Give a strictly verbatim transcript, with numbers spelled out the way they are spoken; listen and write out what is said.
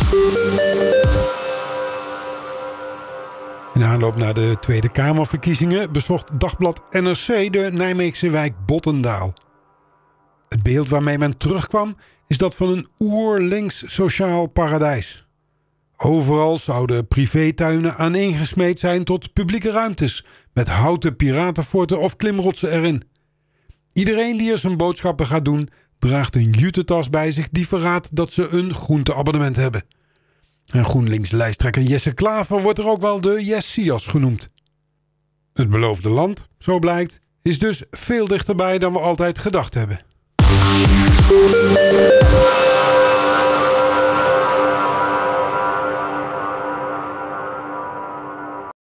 In aanloop naar de Tweede Kamerverkiezingen bezocht dagblad N R C de Nijmeegse wijk Bottendaal. Het beeld waarmee men terugkwam is dat van een oerlinks sociaal paradijs. Overal zouden privétuinen aaneengesmeed zijn tot publieke ruimtes met houten piratenforten of klimrotsen erin. Iedereen die er zijn boodschappen gaat doen, draagt een jutetas bij zich die verraadt dat ze een groenteabonnement hebben. En GroenLinks-lijsttrekker Jesse Klaver wordt er ook wel de Jessias genoemd. Het beloofde land, zo blijkt, is dus veel dichterbij dan we altijd gedacht hebben.